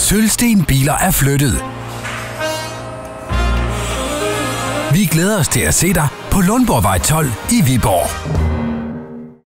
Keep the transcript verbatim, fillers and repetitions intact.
Sølvsten Biler er flyttet. Vi glæder os til at se dig på Lundborgvej tolv i Viborg.